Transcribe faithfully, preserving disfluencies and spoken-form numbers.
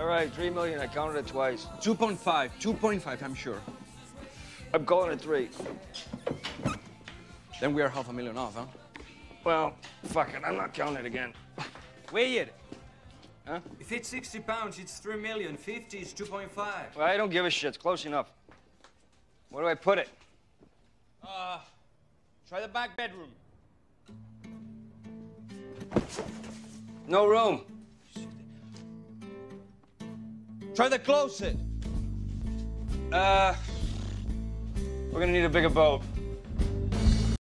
All right, three million. I counted it twice. two point five. two point five, I'm sure. I'm calling it three. Then we are half a million off, huh? Well, fuck it. I'm not counting it again. Weigh it. Huh? If it's sixty pounds, it's three million. fifty is two point five. Well, I don't give a shit. It's close enough. Where do I put it? Uh, try the back bedroom. No room. Try the closet. Uh, we're gonna need a bigger boat.